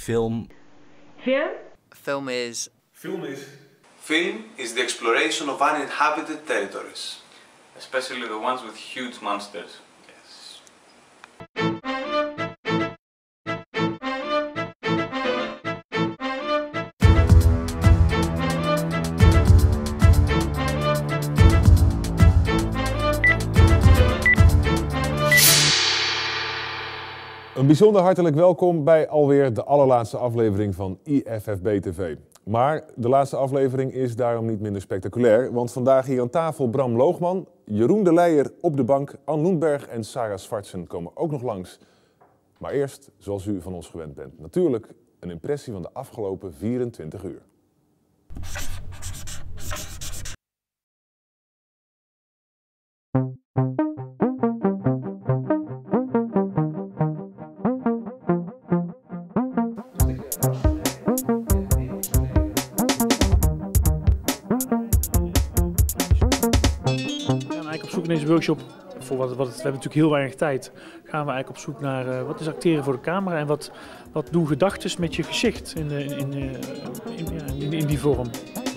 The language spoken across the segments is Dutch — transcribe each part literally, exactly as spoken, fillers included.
film? Film? Film is... Film is... Film is the exploration of uninhabited territories. Especially the ones with huge monsters. Yes. Een bijzonder hartelijk welkom bij alweer de allerlaatste aflevering van I F F B T V. Maar de laatste aflevering is daarom niet minder spectaculair, want vandaag hier aan tafel Bram Loogman, Jeroen de Leijer op de bank, Ann Loenberg en Sarah Zwartsen komen ook nog langs. Maar eerst, zoals u van ons gewend bent, natuurlijk een impressie van de afgelopen vierentwintig uur. In deze workshop, voor wat, wat, we hebben natuurlijk heel weinig tijd, gaan we eigenlijk op zoek naar uh, wat is acteren voor de camera en wat, wat doen gedachten met je gezicht in, in, in, in, ja, in, in die vorm.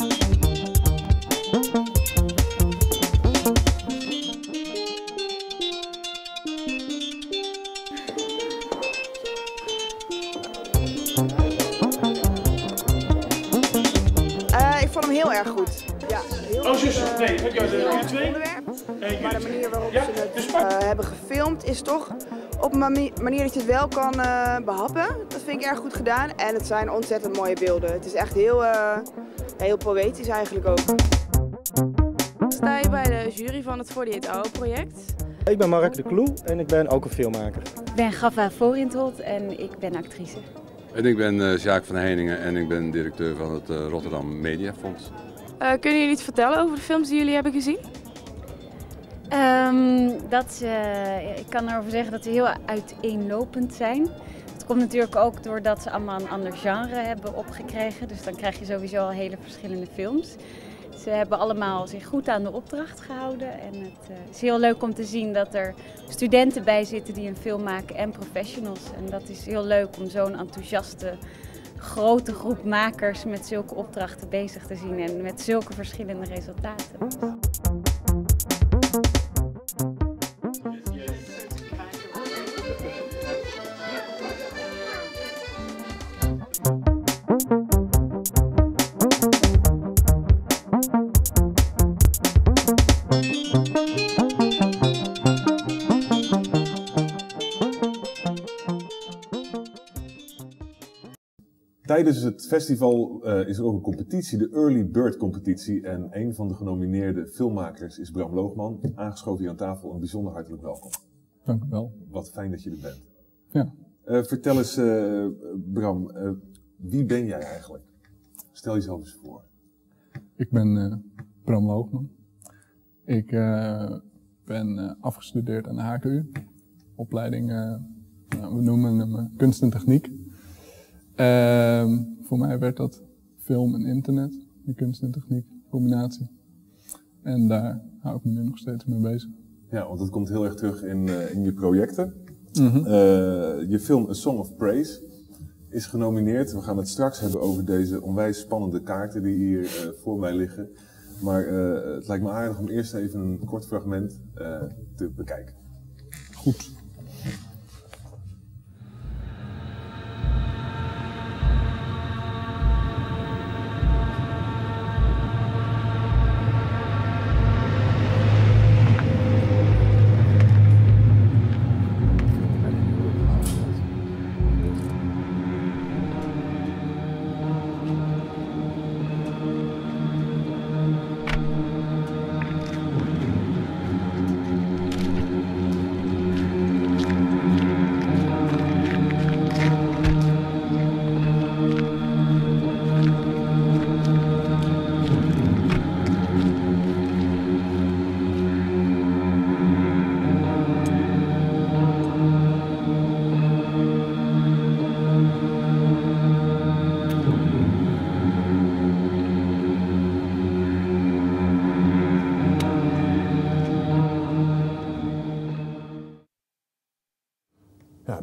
Uh, ik vond hem heel erg goed. Ja, heel oh, zussen. Uh, nee, heb jij er twee? Onderwerp. Hey, maar de manier waarop ja, ze het dus uh, hebben gefilmd is toch op een manier dat je het wel kan uh, behappen. Dat vind ik erg goed gedaan. En het zijn ontzettend mooie beelden. Het is echt heel, uh, heel poëtisch eigenlijk ook. Sta je bij de jury van het forty-eight hour project? Ik ben Mark de Kloe en ik ben ook een filmmaker. Ik ben Gaffa Voorinthold en ik ben actrice. En ik ben uh, Sjaak van Heiningen en ik ben directeur van het uh, Rotterdam Mediafonds. Uh, kunnen jullie iets vertellen over de films die jullie hebben gezien? Um, dat, uh, ik kan erover zeggen dat ze heel uiteenlopend zijn. Het komt natuurlijk ook doordat ze allemaal een ander genre hebben opgekregen. Dus dan krijg je sowieso al hele verschillende films. Ze hebben allemaal zich goed aan de opdracht gehouden. En het uh, is heel leuk om te zien dat er studenten bij zitten die een film maken en professionals. En dat is heel leuk om zo'n enthousiaste, grote groep makers met zulke opdrachten bezig te zien en met zulke verschillende resultaten. Tijdens het festival uh, is er ook een competitie, de Early Bird competitie. En een van de genomineerde filmmakers is Bram Loogman. Aangeschoven hier aan tafel, een bijzonder hartelijk welkom. Dank u wel. Wat fijn dat je er bent. Ja. Uh, vertel eens, uh, Bram, uh, wie ben jij eigenlijk? Stel jezelf eens voor. Ik ben uh, Bram Loogman. Ik uh, ben uh, afgestudeerd aan de H K U. Opleiding, uh, nou, we noemen hem uh, kunst en techniek. Uh, voor mij werd dat film en internet, die kunst en techniek combinatie. En daar hou ik me nu nog steeds mee bezig. Ja, want dat komt heel erg terug in, uh, in je projecten. Mm-hmm. uh, je film A Song of Praise is genomineerd. We gaan het straks hebben over deze onwijs spannende kaarten die hier uh, voor mij liggen. Maar uh, het lijkt me aardig om eerst even een kort fragment uh, te bekijken. Goed.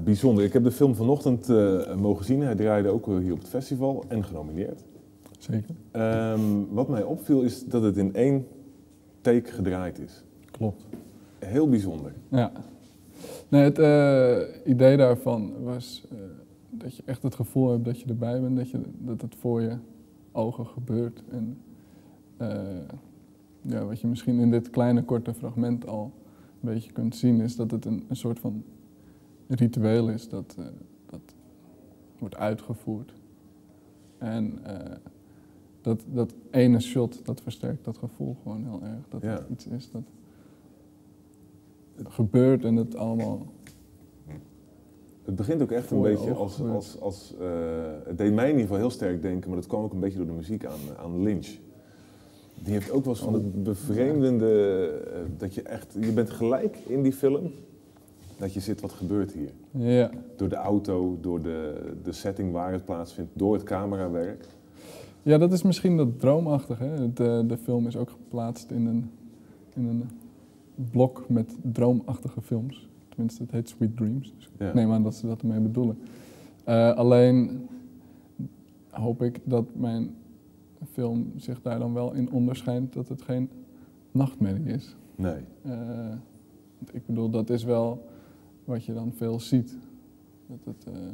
bijzonder. Ik heb de film vanochtend uh, mogen zien. Hij draaide ook hier op het festival en genomineerd. Zeker. Um, wat mij opviel is dat het in één take gedraaid is. Klopt. Heel bijzonder. Ja. Nee, het uh, idee daarvan was uh, dat je echt het gevoel hebt dat je erbij bent, dat, je, dat het voor je ogen gebeurt. En uh, ja, wat je misschien in dit kleine korte fragment al een beetje kunt zien, is dat het een, een soort van ritueel is dat, uh, dat wordt uitgevoerd. En uh, dat, dat ene shot, dat versterkt dat gevoel gewoon heel erg. Dat ja. het iets is dat het gebeurt en het allemaal... Het begint ook echt een beetje als... als, als uh, het deed mij in ieder geval heel sterk denken, maar dat kwam ook een beetje door de muziek aan, aan Lynch. Die heeft ook wel eens van het bevreemdende, uh, dat je echt... Je bent gelijk in die film, dat je zit, wat gebeurt hier? Ja. Door de auto, door de, de setting waar het plaatsvindt, door het camerawerk. Ja, dat is misschien dat droomachtige. Hè? De, de film is ook geplaatst in een, in een blok met droomachtige films. Tenminste, het heet Sweet Dreams. Dus ja. Ik neem aan dat ze dat ermee bedoelen. Uh, alleen hoop ik dat mijn film zich daar dan wel in onderscheidt dat het geen nachtmerrie is. Nee. Uh, ik bedoel, dat is wel wat je dan veel ziet. Dat het uh,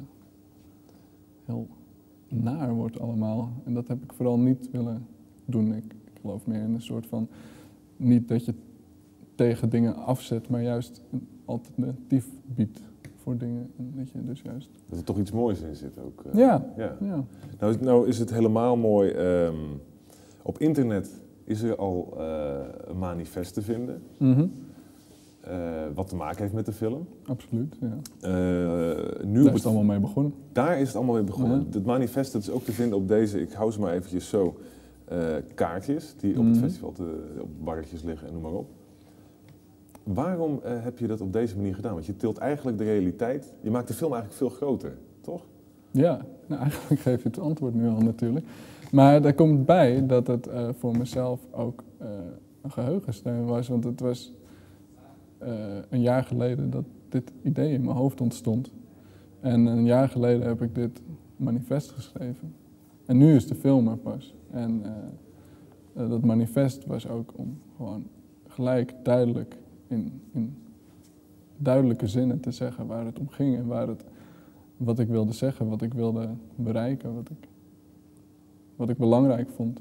heel naar wordt allemaal. En dat heb ik vooral niet willen doen. Ik, ik geloof meer in een soort van... Niet dat je tegen dingen afzet, maar juist een alternatief biedt voor dingen. En dat je dus juist... Dat er toch iets moois in zit ook. Uh, ja. ja. ja. Nou, nou is het helemaal mooi. Um, op internet is er al uh, een manifest te vinden. Mm-hmm. Uh, wat te maken heeft met de film. Absoluut, ja. Uh, nu daar is het allemaal mee begonnen. Daar is het allemaal mee begonnen. Ja. Het manifest dat is ook te vinden op deze, ik hou ze maar eventjes zo, uh, kaartjes die op mm. het festival te, op barretjes liggen en noem maar op. Waarom uh, heb je dat op deze manier gedaan? Want je tilt eigenlijk de realiteit, je maakt de film eigenlijk veel groter, toch? Ja, nou eigenlijk geef je het antwoord nu al natuurlijk. Maar daar komt bij dat het uh, voor mezelf ook uh, een geheugensteun was, want het was... Uh, een jaar geleden dat dit idee in mijn hoofd ontstond. En een jaar geleden heb ik dit manifest geschreven. En nu is de film er pas. En uh, uh, dat manifest was ook om gewoon gelijk duidelijk in, in duidelijke zinnen te zeggen waar het om ging en waar het, wat ik wilde zeggen, wat ik wilde bereiken, wat ik, wat ik belangrijk vond.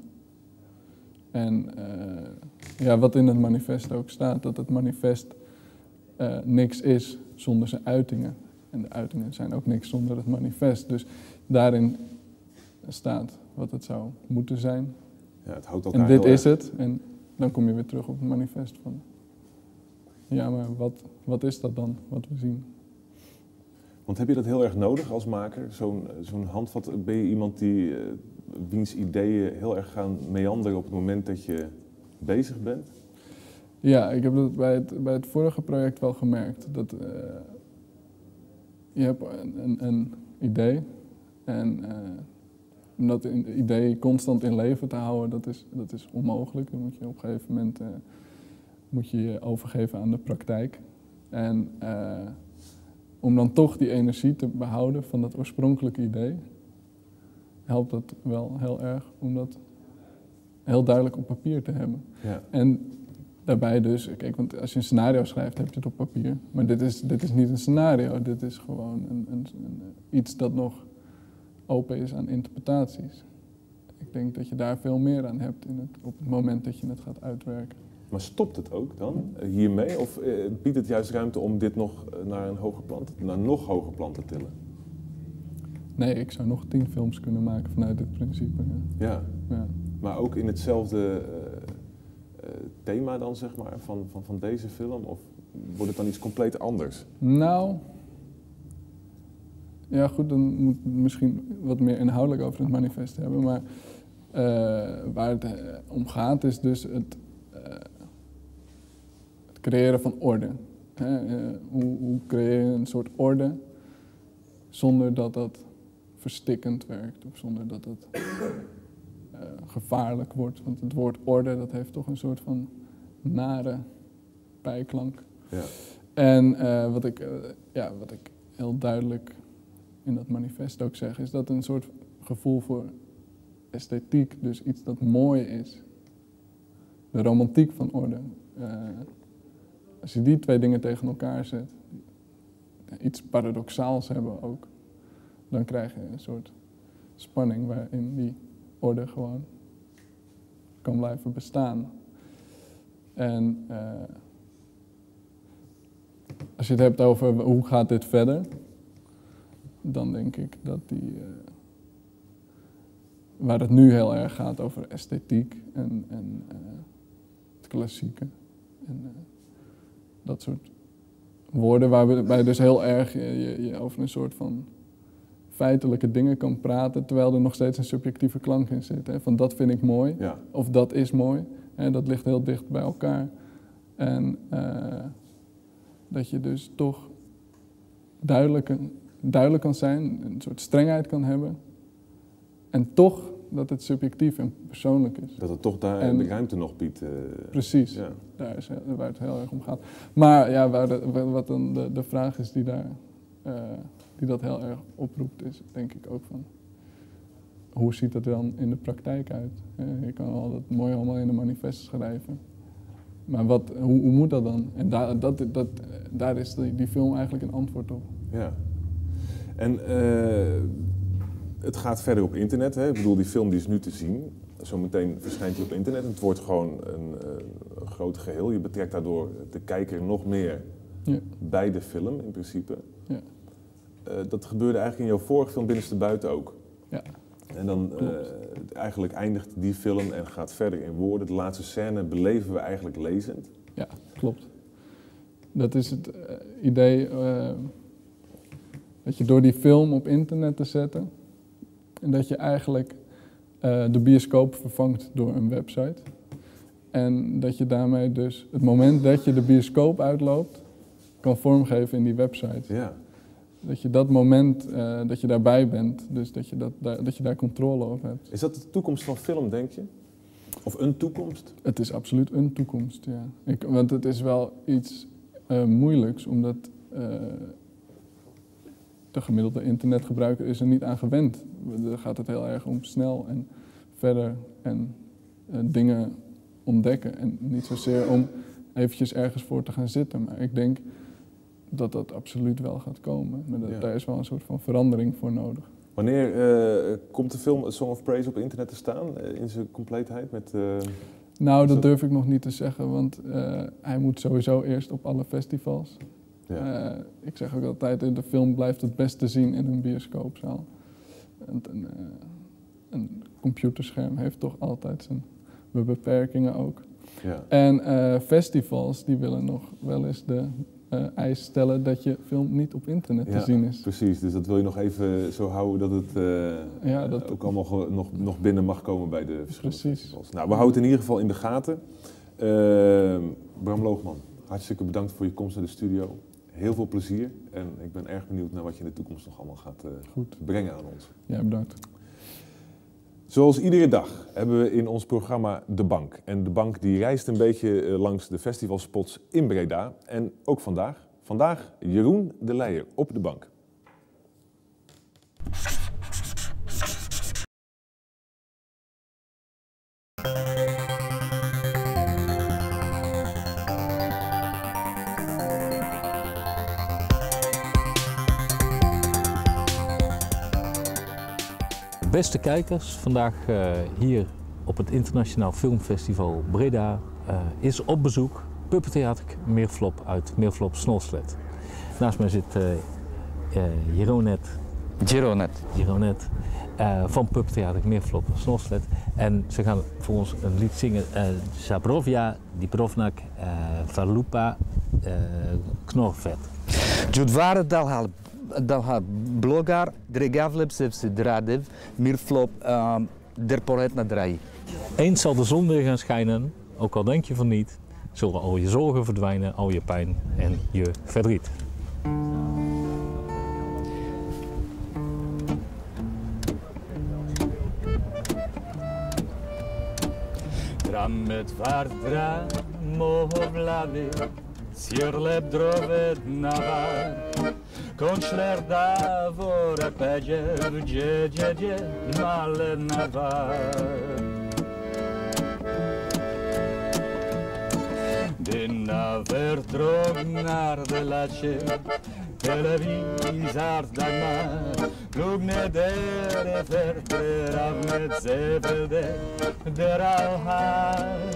En uh, ja, wat in het manifest ook staat, dat het manifest Uh, niks is zonder zijn uitingen. En de uitingen zijn ook niks zonder het manifest. Dus daarin staat wat het zou moeten zijn. Ja, het houdt elkaar en dit heel is erg. het. En dan kom je weer terug op het manifest van... Ja, maar wat, wat is dat dan, wat we zien? Want heb je dat heel erg nodig als maker? Zo'n zo'n handvat, ben je iemand die, uh, wiens ideeën heel erg gaan meanderen op het moment dat je bezig bent? Ja, ik heb dat bij het, bij het vorige project wel gemerkt. Dat uh, je hebt een, een, een idee en uh, om dat idee constant in leven te houden, dat is, dat is onmogelijk. Dan moet je op een gegeven moment uh, moet je, je overgeven aan de praktijk. En uh, om dan toch die energie te behouden van dat oorspronkelijke idee, helpt dat wel heel erg om dat heel duidelijk op papier te hebben. Ja. En daarbij dus, kijk, want als je een scenario schrijft, heb je het op papier. Maar dit is, dit is niet een scenario, dit is gewoon een, een, een, iets dat nog open is aan interpretaties. Ik denk dat je daar veel meer aan hebt in het, op het moment dat je het gaat uitwerken. Maar stopt het ook dan hiermee? Of uh, biedt het juist ruimte om dit nog naar een hoger plan, te, naar nog hoger plan te tillen? Nee, ik zou nog tien films kunnen maken vanuit dit principe. Ja. Ja, ja. Maar ook in hetzelfde uh, uh, thema dan, zeg maar, van, van, van deze film? Of wordt het dan iets compleet anders? Nou, ja goed, dan moet ik misschien wat meer inhoudelijk over het manifest hebben. Maar uh, waar het uh, om gaat is dus het, uh, het creëren van orde. Hè? Uh, hoe, hoe creëer je een soort orde zonder dat dat verstikkend werkt of zonder dat het uh, gevaarlijk wordt. Want het woord orde, dat heeft toch een soort van nare bijklank. Ja. En uh, wat, ik, uh, ja, wat ik heel duidelijk in dat manifest ook zeg, is dat een soort gevoel voor esthetiek, dus iets dat mooi is. De romantiek van orde. Uh, als je die twee dingen tegen elkaar zet, iets paradoxaals hebben ook, dan krijg je een soort spanning waarin die orde gewoon kan blijven bestaan. En uh, als je het hebt over hoe gaat dit verder, dan denk ik dat die, uh, waar het nu heel erg gaat over esthetiek en, en uh, het klassieke en uh, dat soort woorden waarbij je dus heel erg je, je, je over een soort van feitelijke dingen kan praten, terwijl er nog steeds een subjectieve klank in zit. Hè? Van dat vind ik mooi, ja. Of dat is mooi. Hè? Dat ligt heel dicht bij elkaar. En uh, dat je dus toch duidelijk, duidelijk kan zijn, een soort strengheid kan hebben. En toch dat het subjectief en persoonlijk is. Dat het toch daar en, de ruimte nog biedt. Uh, precies, ja. Daar is waar het heel erg om gaat. Maar ja, waar de, wat dan de, de vraag is die, daar, uh, die dat heel erg oproept, is denk ik ook van, hoe ziet dat dan in de praktijk uit? Uh, je kan al dat mooi allemaal in de manifest schrijven. Maar wat, hoe, hoe moet dat dan? En daar, dat, dat, daar is die, die film eigenlijk een antwoord op. Ja. En uh, het gaat verder op internet. Hè? Ik bedoel, die film die is nu te zien. Zometeen verschijnt die op internet. Het wordt gewoon een, een groot geheel. Je betrekt daardoor de kijker nog meer ja. bij de film in principe. Ja. Uh, dat gebeurde eigenlijk in jouw vorige film Binnenste Buiten ook. Ja. En dan uh, eigenlijk eindigt die film en gaat verder in woorden. De laatste scène beleven we eigenlijk lezend. Ja, klopt. Dat is het uh, idee uh, dat je door die film op internet te zetten en dat je eigenlijk uh, de bioscoop vervangt door een website. En dat je daarmee dus het moment dat je de bioscoop uitloopt kan vormgeven in die website. Ja. Dat je dat moment, uh, dat je daarbij bent, dus dat je, dat, daar, dat je daar controle over hebt. Is dat de toekomst van film, denk je? Of een toekomst? Het is absoluut een toekomst, ja. Ik, want het is wel iets uh, moeilijks, omdat uh, de gemiddelde internetgebruiker is er niet aan gewend. Daar gaat het heel erg om snel en verder en uh, dingen ontdekken. En niet zozeer om eventjes ergens voor te gaan zitten, maar ik denk dat dat absoluut wel gaat komen. Maar dat, ja. Daar is wel een soort van verandering voor nodig. Wanneer uh, komt de film A Song of Praise op internet te staan, uh, in zijn compleetheid? Met, uh, nou, dat durf ik nog niet te zeggen, want uh, hij moet sowieso eerst op alle festivals. Ja. Uh, ik zeg ook altijd, de film blijft het best te zien in een bioscoopzaal. En, een, uh, een computerscherm heeft toch altijd zijn beperkingen ook. Ja. En uh, festivals die willen nog wel eens de uh, eis stellen dat je film niet op internet ja, te zien is. Precies, dus dat wil je nog even zo houden dat het uh, ja, dat ook allemaal ge- nog, nog binnen mag komen bij de verschillende precies. festivals. Nou, we houden het in ieder geval in de gaten. Uh, Bram Loogman, hartstikke bedankt voor je komst naar de studio. Heel veel plezier en ik ben erg benieuwd naar wat je in de toekomst nog allemaal gaat uh, Goed. brengen aan ons. Ja, bedankt. Zoals iedere dag hebben we in ons programma De Bank. En De Bank die reist een beetje uh, langs de festivalspots in Breda. En ook vandaag. Vandaag Jeroen de Leijer op de bank. Beste kijkers, vandaag uh, hier op het Internationaal Filmfestival Breda uh, is op bezoek Puppentheater Meerflop uit Meerflop Snolslet. Naast mij zit uh, uh, Jeronet, Jeronet. Jeronet uh, van Puppentheater Meerflop Snolslet. En ze gaan voor ons een lied zingen, uh, Zabrovia, Dibrovnak, uh, Varlupa, uh, Knorvet. Judvara Dalhal. Dalha blogar Dregavleb Sevse Dradev Mirflop der Poret Nadrai. Eens zal de zon weer gaan schijnen, ook al denk je van niet, zullen al je zorgen verdwijnen, al je pijn en je verdriet. Tramet vardra mohovlavi, sirleb drovet navar. Končler davore peđev, dje, dje, dje, male navar. Dina verdrog naar de latje, televizor dagma, lugne dere verder av met zevelde, der al haar.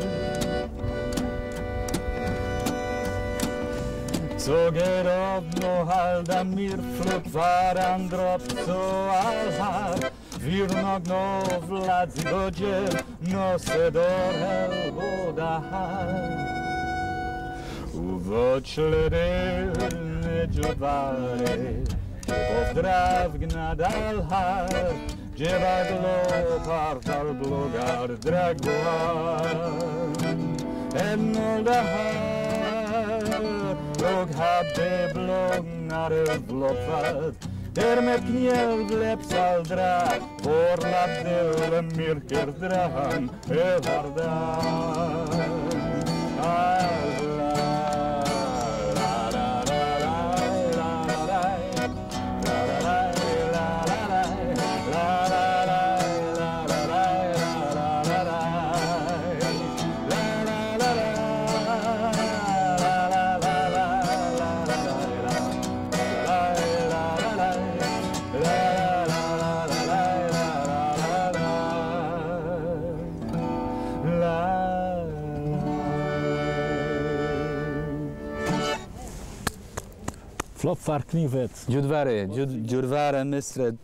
Zoger op no halda mir fluk varandrop so al haar. Wir nog no vladzi dođe, no se dorhel voda haar. U vočlere međuvare, pozdrav gnadal har, dževadlo partal blogar dragoar. Ennol da har, log habbe blognare vlopvad, der met kniel vlepsal dra, vorlap del mirker drahan, evardan. Flopvar knivet. Judvare, Judvare misret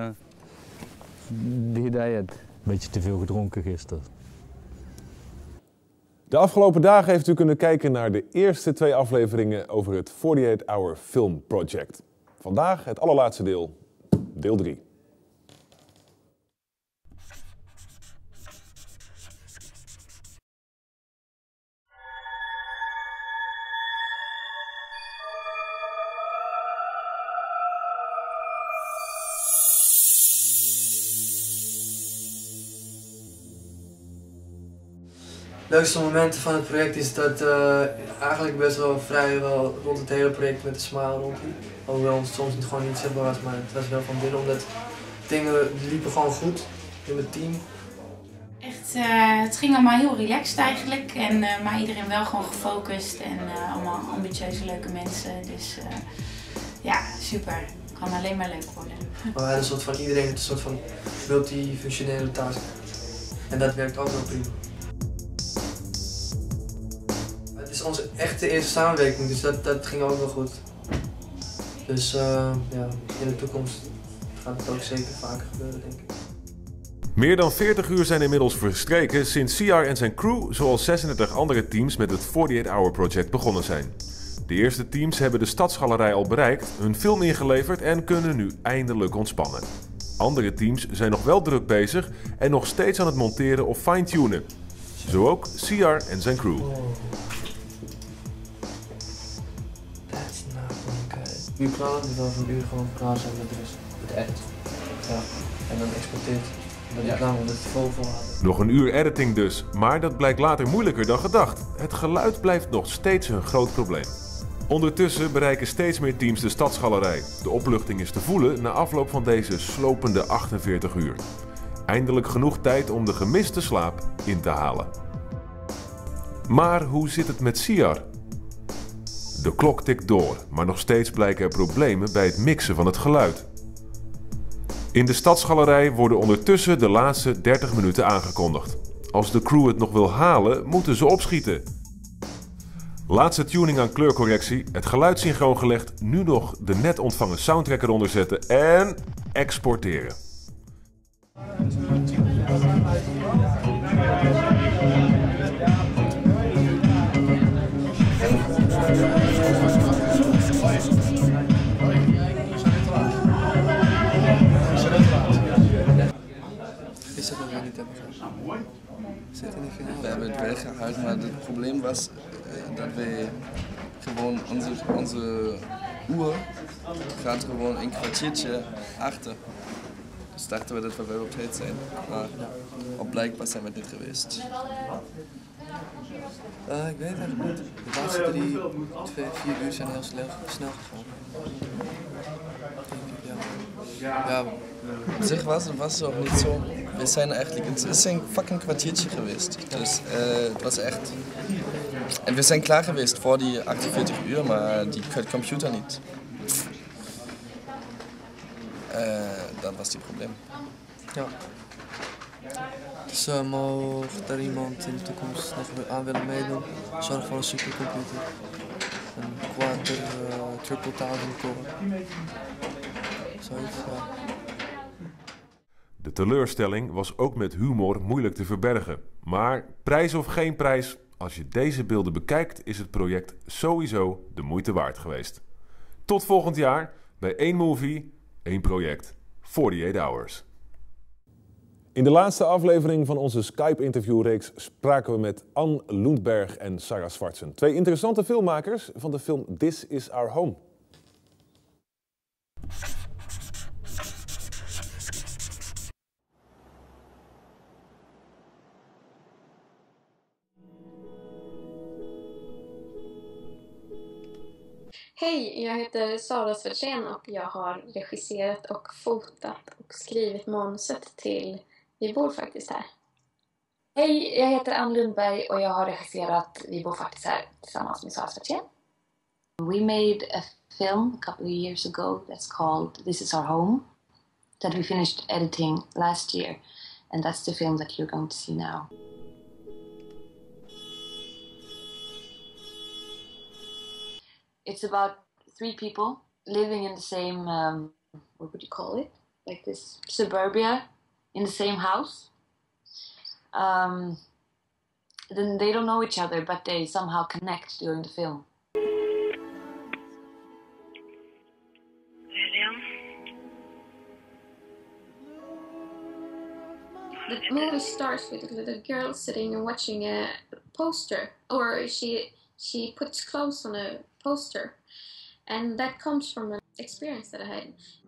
Hidayat. Beetje te veel gedronken gisteren. De afgelopen dagen heeft u kunnen kijken naar de eerste twee afleveringen over het forty-eight hour Film Project. Vandaag het allerlaatste deel, deel drie. De leukste momenten van het project is dat uh, eigenlijk best wel vrijwel rond het hele project met de smile rondliep. Alhoewel het soms niet gewoon niet zichtbaar was, maar het was wel van binnen, omdat dingen liepen gewoon goed in mijn team. Echt, uh, het ging allemaal heel relaxed eigenlijk, en, uh, maar iedereen wel gewoon gefocust en uh, allemaal ambitieuze leuke mensen. Dus uh, ja, super. Het kan alleen maar leuk worden. Maar we hadden een soort van, iedereen heeft een soort van multifunctionele task. En dat werkt ook wel prima. Het is onze echte eerste samenwerking, dus dat, dat ging ook wel goed. Dus uh, ja, in de toekomst gaat het ook zeker vaker gebeuren, denk ik. Meer dan veertig uur zijn inmiddels verstreken sinds Siar en zijn crew, zoals zesendertig andere teams, met het forty-eight hour Project begonnen zijn. De eerste teams hebben de Stadsgalerij al bereikt, hun film ingeleverd en kunnen nu eindelijk ontspannen. Andere teams zijn nog wel druk bezig en nog steeds aan het monteren of fine-tunen. Zo ook Siar en zijn crew. Nu klaar, dus over een uur gewoon klaar zijn met de rest. Het edit. Ja, en dan exporteert. Dat is lang, omdat het vol vol had. Nog een uur editing dus, maar dat blijkt later moeilijker dan gedacht. Het geluid blijft nog steeds een groot probleem. Ondertussen bereiken steeds meer teams de Stadsgalerij. De opluchting is te voelen na afloop van deze slopende achtenveertig uur. Eindelijk genoeg tijd om de gemiste slaap in te halen. Maar hoe zit het met Siar? De klok tikt door, maar nog steeds blijken er problemen bij het mixen van het geluid. In de Stadsgalerij worden ondertussen de laatste dertig minuten aangekondigd. Als de crew het nog wil halen, moeten ze opschieten. Laatste tuning aan kleurcorrectie, het geluid synchroon gelegd, nu nog de net ontvangen soundtrack eronder zetten en exporteren. Is dat nog weer niet hebben gedaan? Zit er niet gedaan? We hebben het weggehaald, maar het probleem was uh, dat we gewoon onze, onze uur gaat gewoon een kwartiertje achter. Dus dachten we dat we wel op tijd zijn, maar op blijkbaar zijn we het niet geweest. Uh, ik weet het eigenlijk niet. De laatste drie, twee, vier uur zijn heel snel, snel gegaan. Ja, op zich was het, was het ook niet zo. We zijn eigenlijk, het is een fucking kwartiertje geweest. Dus uh, het was echt. En we zijn klaar geweest voor die achtenveertig uur, maar die computer niet. Uh, dat was het probleem. Ja. Dus uh, mocht er iemand in de toekomst nog aan willen meedoen, zorg voor een supercomputer. Een quater uh, triple thousand core. Zoiets, ja. De teleurstelling was ook met humor moeilijk te verbergen. Maar prijs of geen prijs, als je deze beelden bekijkt, is het project sowieso de moeite waard geweest. Tot volgend jaar bij één movie, één project. achtenzestig hours. In de laatste aflevering van onze Skype-interviewreeks spraken we met Anne Lundberg en Sarah Swartzen. Twee interessante filmmakers van de film This Is Our Home. Hej, jag heter Sara Swartzen och jag har regisserat och fotat och skrivit manuset till Vi bor faktiskt här. Hej, jag heter Anne Lundberg och jag har regisserat Vi bor faktiskt här tillsammans med Sara Swartzen. We made a film a couple of years ago that's called This Is Our Home that we finished editing last year, and that's the film that you're going to see now. It's about three people living in the same, um, what would you call it? Like this suburbia in the same house. Um, then they don't know each other, but they somehow connect during the film. The movie starts with a little girl sitting and watching a poster, or she she puts clothes on a poster, and that comes from an experience that I had.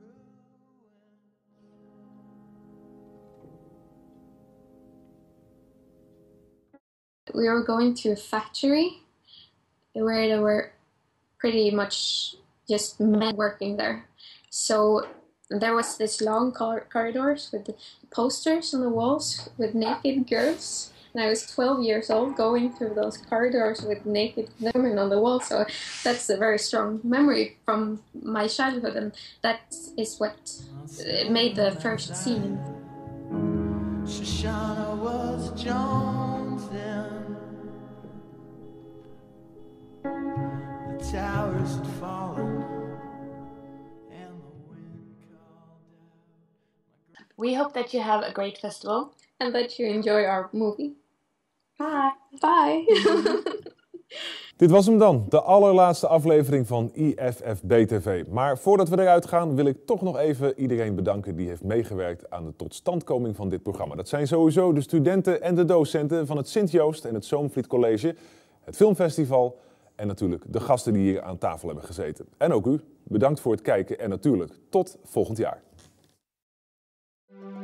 We were going to a factory where there were pretty much just men working there. So there was this long cor corridors with the posters on the walls with naked girls. And I was twelve years old going through those corridors with naked women on the wall. So that's a very strong memory from my childhood, and that is what made the first scene. Shoshana was Jones then. The towers had fallen. We hope that you have a great festival. And that you enjoy our movie. Bye. Bye. Dit was hem dan, de allerlaatste aflevering van I F F B T V. Maar voordat we eruit gaan wil ik toch nog even iedereen bedanken die heeft meegewerkt aan de totstandkoming van dit programma. Dat zijn sowieso de studenten en de docenten van het Sint-Joost en het Zoomvliet College, het Filmfestival en natuurlijk de gasten die hier aan tafel hebben gezeten. En ook u, bedankt voor het kijken en natuurlijk tot volgend jaar.